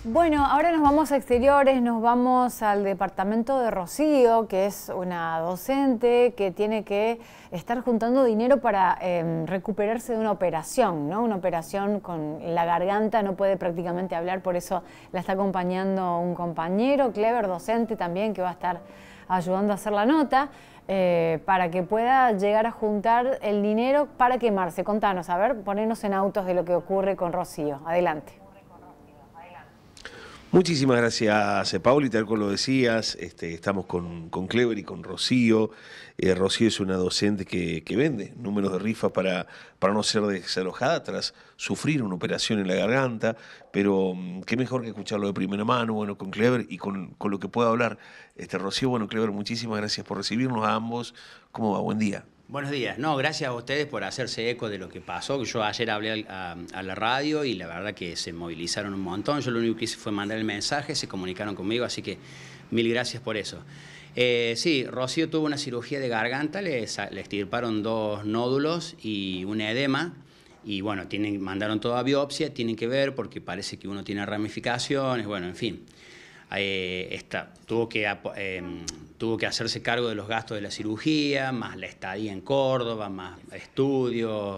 Bueno, ahora nos vamos a exteriores, nos vamos al departamento de Rocío, que es una docente que tiene que estar juntando dinero para recuperarse de una operación, ¿no? Una operación con la garganta, no puede prácticamente hablar, por eso la está acompañando un compañero, Clever, docente también, que va a estar ayudando a hacer la nota, para que pueda llegar a juntar el dinero para quemarse. Contanos, a ver, ponernos en autos de lo que ocurre con Rocío. Adelante. Muchísimas gracias, Pauli, tal como lo decías, estamos con Clever y con Rocío. Rocío es una docente que vende números de rifas para no ser desalojada tras sufrir una operación en la garganta, pero qué mejor que escucharlo de primera mano, bueno, con Clever y con lo que pueda hablar. Rocío, bueno, Clever, muchísimas gracias por recibirnos a ambos. ¿Cómo va? Buen día. Buenos días. No, gracias a ustedes por hacerse eco de lo que pasó. Yo ayer hablé a la radio y la verdad que se movilizaron un montón. Yo lo único que hice fue mandar el mensaje, se comunicaron conmigo, así que mil gracias por eso. Sí, Rocío tuvo una cirugía de garganta, le extirparon 2 nódulos y un edema. Y bueno, mandaron todo a biopsia, tienen que ver porque parece que uno tiene ramificaciones, bueno, en fin. Tuvo que hacerse cargo de los gastos de la cirugía, más la estadía en Córdoba, más estudios.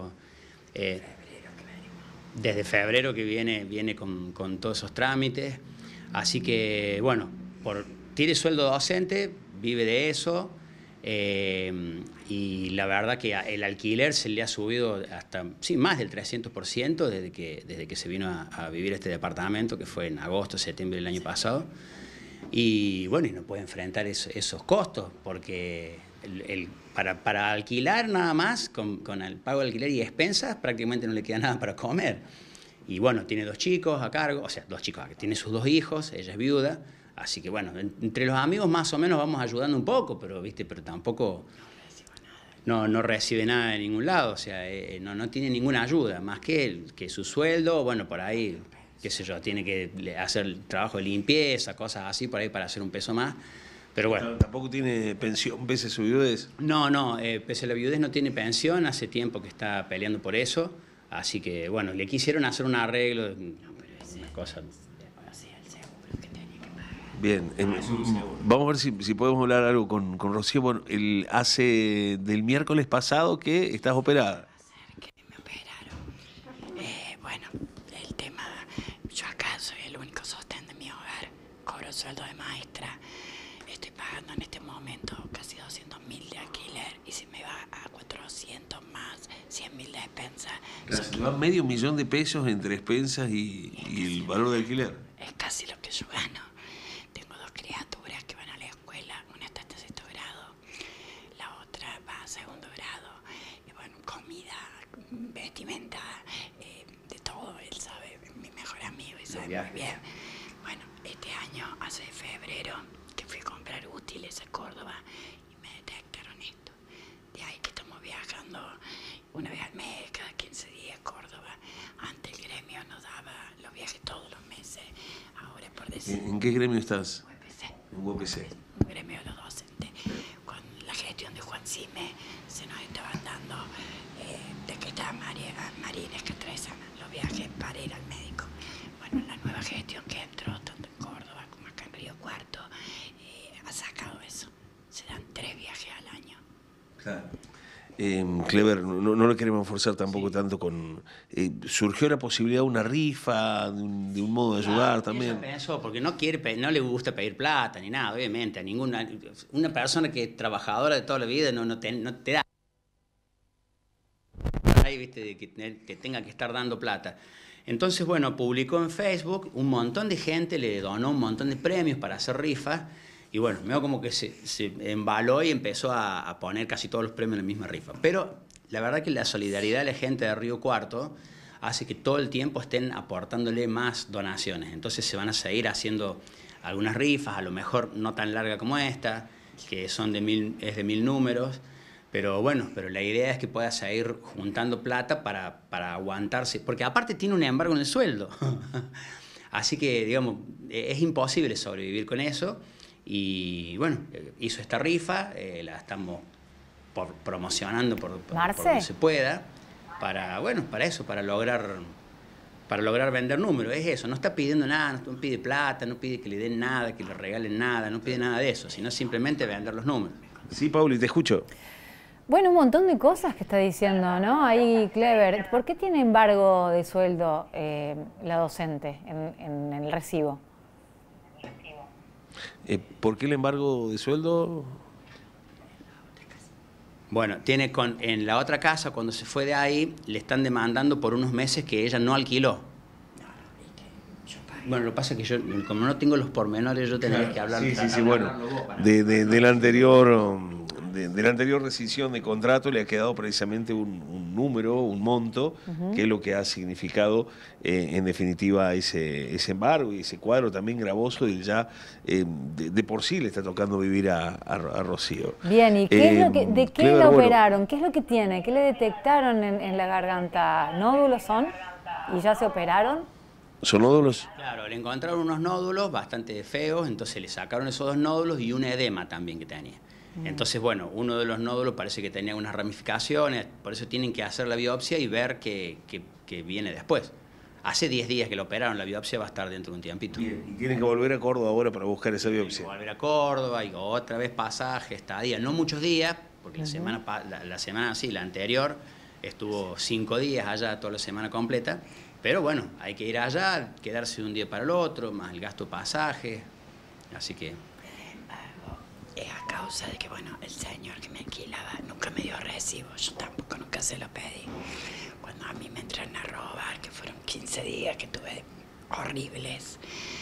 Desde febrero que viene con todos esos trámites. Así que, bueno, tiene sueldo docente, vive de eso. Y la verdad que el alquiler se le ha subido hasta, sí, más del 300% desde que se vino a vivir este departamento, que fue en agosto, septiembre del año pasado. Y bueno, y no puede enfrentar esos costos, porque para alquilar nada más, con el pago de alquiler y expensas, prácticamente no le queda nada para comer. Y bueno, tiene 2 chicos a cargo, o sea, 2 chicos, tiene sus 2 hijos, ella es viuda. Así que bueno, entre los amigos más o menos vamos ayudando un poco, pero tampoco no recibe nada de ningún lado, o sea, no tiene ninguna ayuda, más que su sueldo, bueno, por ahí, qué sé yo, tiene que hacer trabajo de limpieza, cosas así, por ahí para hacer un peso más, pero bueno. ¿Tampoco tiene pensión pese a su viudez? No, pese a la viudez no tiene pensión, hace tiempo que está peleando por eso, así que bueno, le quisieron hacer un arreglo, una cosa. Bien, vamos a ver si podemos hablar algo con Rocío. Bueno, del miércoles pasado que estás operada. Que me operaron. Bueno, el tema, yo acá soy el único sostén de mi hogar, cobro sueldo de maestra, estoy pagando en este momento casi 200.000 de alquiler y si me va a 400 más 100.000 de expensas. Se va $500.000 de pesos entre expensas y el valor de alquiler. Es casi lo que yo gano. Tengo 2 criaturas que van a la escuela, una está en 6º grado, la otra va a 2º grado, y bueno, comida, vestimenta, de todo, él sabe, mi mejor amigo, y sabe muy bien. Bueno, este año, hace febrero, que fui a comprar útiles a Córdoba y me detectaron esto. De ahí que estamos viajando una vez al mes, cada 15 días a Córdoba. Antes el gremio nos daba los viajes todos los meses. Ahora, por decir... ¿En qué gremio estás? UPC. En UPC. Un gremio de los docentes. Con la gestión de Juan Cime se nos estaban dando, de que está Marines que trae los viajes para ir al médico. Bueno, la nueva gestión que entró, tanto en Córdoba como acá en Río Cuarto, ha sacado eso. Se dan 3 viajes al año. Claro. Clever, no lo queremos forzar tampoco tanto con... surgió la posibilidad de una rifa, de un modo de ayudar también. Ella pensó, porque no le gusta pedir plata ni nada, obviamente, a ninguna... Una persona que es trabajadora de toda la vida no te da... Ahí, viste, de que tenga que estar dando plata. Entonces, bueno, publicó en Facebook, un montón de gente le donó un montón de premios para hacer rifas. Y bueno, medio como que se embaló y empezó a poner casi todos los premios en la misma rifa. Pero la verdad que la solidaridad de la gente de Río Cuarto hace que todo el tiempo estén aportándole más donaciones. Entonces se van a seguir haciendo algunas rifas, a lo mejor no tan larga como esta, que son de 1000 números. Pero bueno, la idea es que pueda seguir juntando plata para aguantarse. Porque aparte tiene un embargo en el sueldo. Así que, digamos, es imposible sobrevivir con eso. Y bueno, hizo esta rifa, la estamos promocionando por donde se pueda, para eso, para lograr para lograr vender números. Es eso, no está pidiendo nada, no pide plata, no pide que le den nada, que le regalen nada, no pide nada de eso, sino simplemente vender los números. Sí, Pauli, te escucho. Bueno, un montón de cosas que está diciendo, ¿no? Ahí, Clever. ¿Por qué tiene embargo de sueldo la docente en el recibo? ¿Por qué el embargo de sueldo? Bueno, en la otra casa, cuando se fue de ahí, le están demandando por unos meses que ella no alquiló. Bueno, lo que pasa es que yo, como no tengo los pormenores, yo tendría que hablar. Sí, bueno, de la anterior rescisión de contrato le ha quedado precisamente un número, un monto, que es lo que ha significado en definitiva ese embargo y ese cuadro también gravoso del ya de por sí le está tocando vivir a Rocío. Bien, ¿y qué es de qué Clever, la operaron? ¿Qué es lo que tiene? ¿Qué le detectaron en la garganta? ¿Nódulos son? ¿Y ya se operaron? ¿Son nódulos? Claro, le encontraron unos nódulos bastante feos, entonces le sacaron esos 2 nódulos y un edema también que tenía. Entonces, bueno, uno de los nódulos parece que tenía unas ramificaciones, por eso tienen que hacer la biopsia y ver qué viene después. Hace 10 días que lo operaron, la biopsia va a estar dentro de un tiempito. Bien, y tienen que volver a Córdoba ahora para buscar esa biopsia. Tienen que volver a Córdoba y otra vez pasaje, estadía, no muchos días, porque la semana anterior estuvo 5 días allá, toda la semana completa, pero bueno, hay que ir allá, quedarse de un día para el otro, más el gasto pasaje, así que... Es a causa de que, bueno, el señor que me alquilaba nunca me dio recibo, yo tampoco nunca se lo pedí. Cuando a mí me entraron a robar, que fueron 15 días que tuve horribles,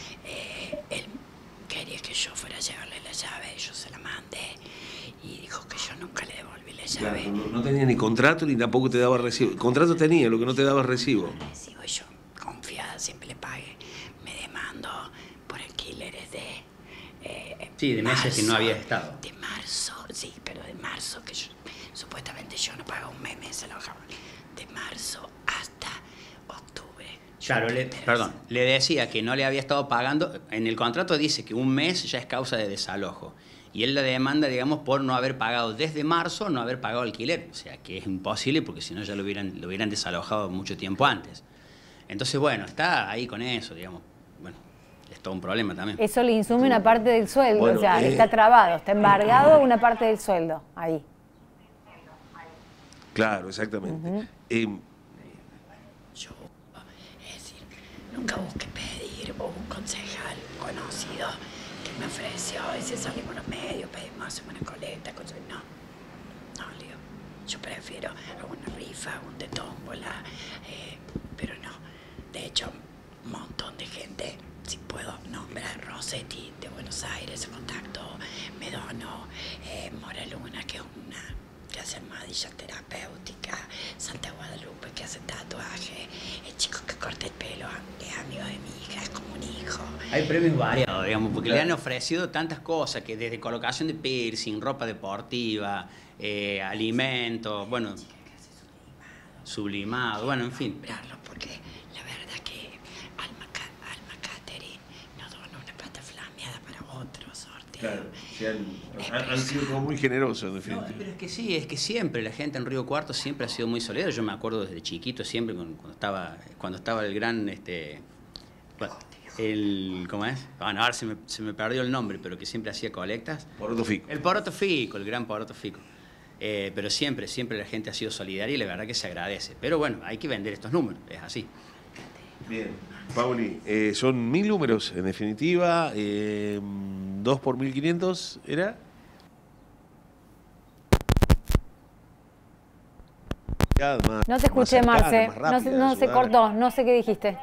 él quería que yo fuera a llevarle la llave, yo se la mandé y dijo que yo nunca le devolví la llave. Claro, no tenía ni contrato ni tampoco te daba recibo. El contrato tenía, lo que no te daba recibo. Recibo, yo confiada siempre le pagué, me demandó por alquileres de... Sí, de meses que no había estado. De marzo, sí, pero de marzo, que supuestamente yo no pagaba un mes, se lo bajaba. De marzo hasta octubre. Claro, le decía que no le había estado pagando. En el contrato dice que un mes ya es causa de desalojo. Y él la demanda, digamos, por no haber pagado desde marzo, no haber pagado alquiler. O sea, que es imposible porque si no ya lo hubieran desalojado mucho tiempo antes. Entonces, bueno, está ahí con eso, digamos. Bueno, es todo un problema también. Eso le insume una parte del sueldo, Bueno, o sea, está trabado, está embargado una parte del sueldo, ahí. Claro, exactamente. Yo, es decir, nunca busqué pedir, hubo un concejal conocido que me ofreció, y si salimos a los medios, pedimos, hacemos una colecta, cosas. No, Leo, yo prefiero alguna rifa, un de tómbola, pero no. De hecho, un montón de gente, si puedo nombrar, Rosetti de Buenos Aires, contacto, Medono, Mora Luna, que es una que hace armadillas terapéuticas, Santa Guadalupe, que hace tatuaje, el chico que corta el pelo, es amigo de mi hija, es como un hijo. Hay premios variados, digamos, porque le han ofrecido tantas cosas, que desde colocación de piercing, ropa deportiva, alimentos, bueno, sublimado, bueno, en fin. Porque la verdad que Alma Catherine nos donó una plata flameada para otro sorteo. Claro, han sido como muy generosos, en definitiva. No, pero es que sí, es que siempre la gente en Río Cuarto siempre ha sido muy solidaria. Yo me acuerdo desde chiquito, siempre cuando estaba el gran, ¿cómo es? Bueno, ahora se me perdió el nombre, pero que siempre hacía colectas. Poroto Fico. El Poroto Fico, el gran Poroto Fico. Pero siempre la gente ha sido solidaria y la verdad que se agradece. Pero bueno, hay que vender estos números, es así. Bien. Pauli, son 1000 números, en definitiva, 2 por 1500, ¿era? No te escuché, Marce, no se cortó, no sé qué dijiste.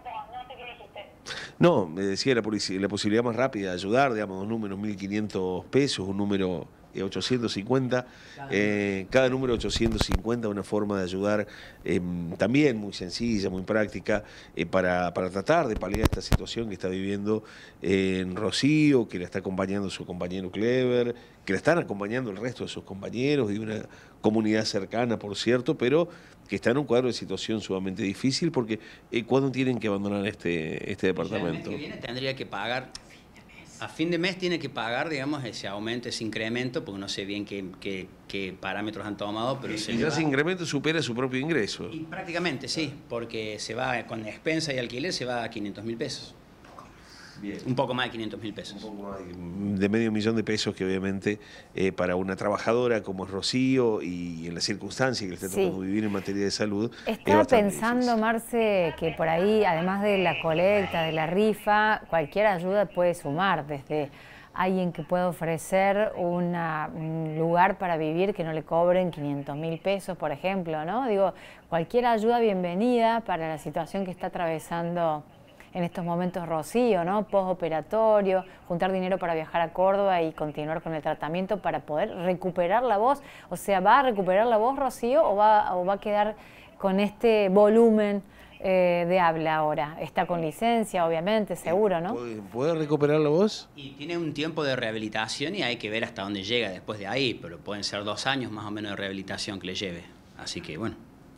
No, me decía la posibilidad más rápida de ayudar, digamos, 2 números, 1.500 pesos, un número 850, cada número 850, una forma de ayudar también muy sencilla, muy práctica, para tratar de paliar esta situación que está viviendo en Rocío, que la está acompañando su compañero Clever, que la están acompañando el resto de sus compañeros y una comunidad cercana, por cierto, pero que está en un cuadro de situación sumamente difícil porque ¿cuándo tienen que abandonar este departamento? El mes que viene tendría que pagar A fin de mes tiene que pagar, digamos, ese aumento, ese incremento, porque no sé bien qué parámetros han tomado, pero Y ya ese incremento supera su propio ingreso. Y prácticamente sí, porque se va con expensa y alquiler, se va a 500.000 pesos. Bien. Un poco más de 500.000 pesos. Un poco más de medio millón de pesos que obviamente para una trabajadora como es Rocío y en las circunstancias que le está tocando vivir en materia de salud. Estaba pensando, difícil. Marce, que por ahí, además de la colecta, de la rifa, cualquier ayuda puede sumar, desde alguien que pueda ofrecer un lugar para vivir que no le cobren 500.000 pesos, por ejemplo, ¿no? Digo, cualquier ayuda bienvenida para la situación que está atravesando en estos momentos Rocío, ¿no? Postoperatorio, juntar dinero para viajar a Córdoba y continuar con el tratamiento para poder recuperar la voz. O sea, ¿va a recuperar la voz, Rocío, o va a quedar con este volumen de habla ahora? Está con licencia, obviamente, seguro, ¿no? ¿Puede recuperar la voz? Y tiene un tiempo de rehabilitación y hay que ver hasta dónde llega después de ahí, pero pueden ser 2 años más o menos de rehabilitación que le lleve. Así que, bueno.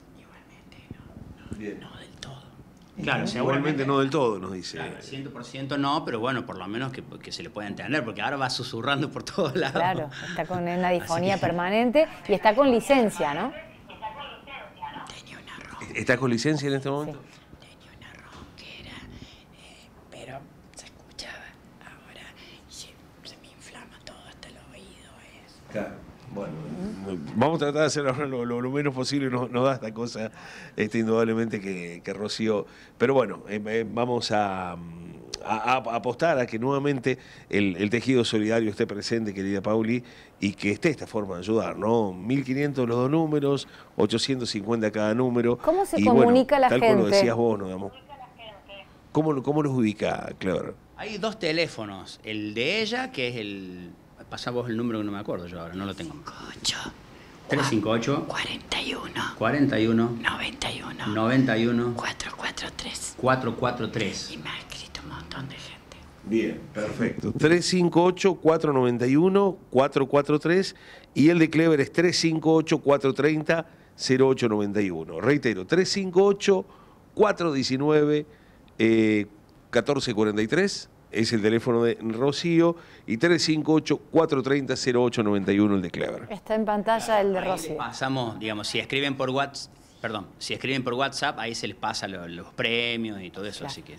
Bien. No del todo. Claro, seguramente no del todo, nos dice. Claro, 100% no, pero bueno, por lo menos que se le pueda entender, porque ahora va susurrando por todos lados. Claro, está con una disfonía permanente y está con licencia, ¿no? Tenía una ronca. ¿Está con licencia en este momento? Sí. Tenía una ronquera, pero se escuchaba. Ahora se me inflama todo hasta el oído. Claro. Bueno, vamos a tratar de hacer ahora lo menos posible, nos da esta cosa, indudablemente que Rocío, pero bueno, vamos a apostar a que nuevamente el tejido solidario esté presente, querida Pauli, y que esté esta forma de ayudar, ¿no? 1.500 los 2 números, 850 cada número. ¿Cómo se comunica la gente? Tal como lo decías vos, ¿no? Digamos. ¿Cómo los ubica, Clever? Hay 2 teléfonos, el de ella, que es Pasá vos el número que no me acuerdo yo ahora, no lo tengo. 358 41 91 443. Y me ha escrito un montón de gente. Bien, perfecto. 358-491-443 y el de Clever es 358-430-0891. Reitero, 358-419-1443. Es el teléfono de Rocío y 358-430-0891 el de Clever. Está en pantalla el de Ahí Rocío. les pasamos, digamos, si escriben por WhatsApp, ahí se les pasa los premios y todo eso, Claro. así que...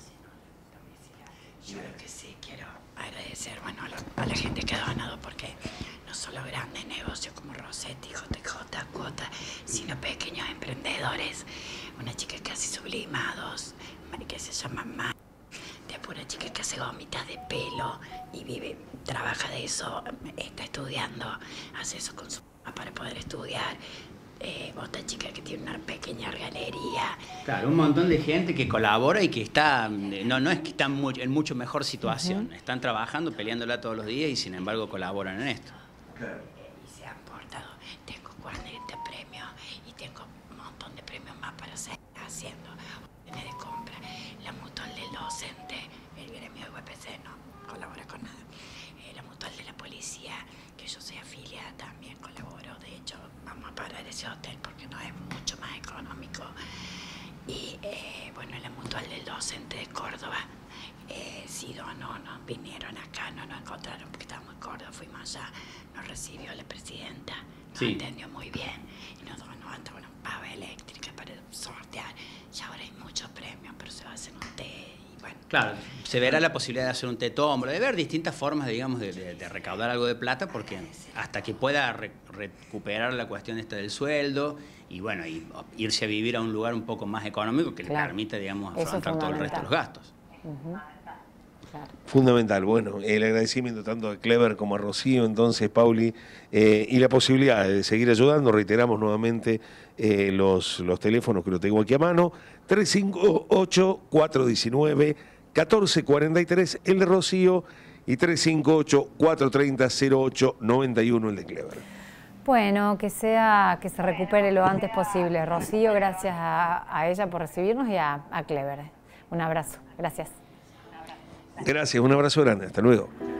Yo lo que sí quiero agradecer, bueno, a la gente que ha donado, porque no solo grandes negocios como Rossetti, JJ, Cuota, sino pequeños emprendedores. Una chica que hace sublimados, que se llama Mar, de pura chica que hace gomitas de pelo y trabaja de eso, está estudiando, hace eso con su mamá para poder estudiar. Otra chica que tiene una pequeña galería. Claro, un montón de gente que colabora y que está, no es que están en mucho mejor situación, están trabajando, peleándola todos los días y sin embargo colaboran en esto. Y se han portado. Tengo 40 premios y tengo un montón de premios más para seguir haciendo. Órdenes de compra, la mutual del docente, el gremio de UPC no colabora con nada. La mutual de la policía, que yo soy afiliada, también colaboro. De hecho, vamos a parar ese hotel porque no es mucho más económico. Y bueno, la mutual del docente de Córdoba, sí donó, nos vinieron acá, no nos encontraron porque estábamos en Córdoba, fuimos allá, nos recibió la presidenta, nos atendió muy bien y nos donó hasta una pava eléctrica para sortear. Y ahora hay muchos premios, pero se va a hacer un té y bueno. Claro, se verá la posibilidad de hacer un tetómetro, de ver distintas formas, digamos, de recaudar algo de plata, porque hasta que pueda recuperar la cuestión esta del sueldo y bueno, y irse a vivir a un lugar un poco más económico que le permita, digamos, afrontar todo el resto de los gastos. Claro. Fundamental. Bueno, el agradecimiento tanto a Clever como a Rocío, entonces, Pauli, y la posibilidad de seguir ayudando. Reiteramos nuevamente los teléfonos que lo tengo aquí a mano: 358-419-1443, el de Rocío, y 358-430-0891, el de Clever. Bueno, que se recupere lo antes posible. Rocío, gracias a ella por recibirnos y a Clever. Un abrazo. Gracias. Gracias, un abrazo grande. Hasta luego.